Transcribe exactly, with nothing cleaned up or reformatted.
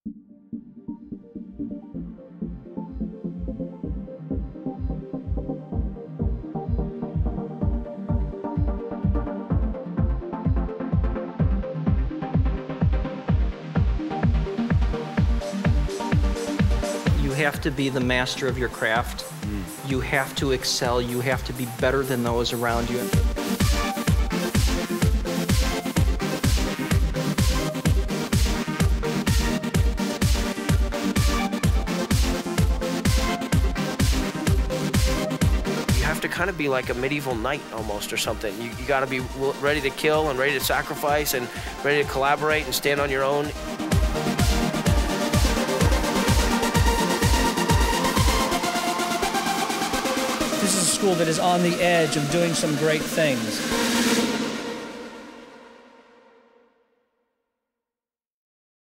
You have to be the master of your craft. Mm. You have to excel. You have to be better than those around you. You have to kind of be like a medieval knight almost or something. You, you got to be ready to kill and ready to sacrifice and ready to collaborate and stand on your own. This is a school that is on the edge of doing some great things.